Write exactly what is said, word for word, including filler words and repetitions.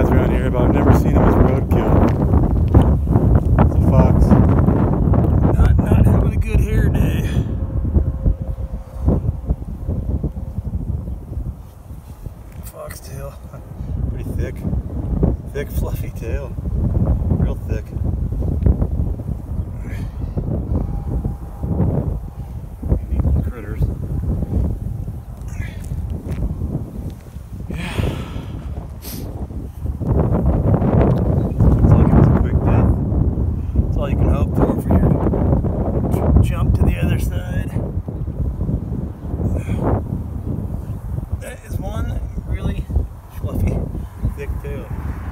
guys around here, but I've never seen him as roadkill. It's a fox. Not, not having a good hair day. Foxtail. Pretty thick. Thick, fluffy tail. Real thick. Neat critters. Yeah. Looks like it was a quick death. That's all you can hope for for your jump to the other side. That is one really fluffy, Thick tail.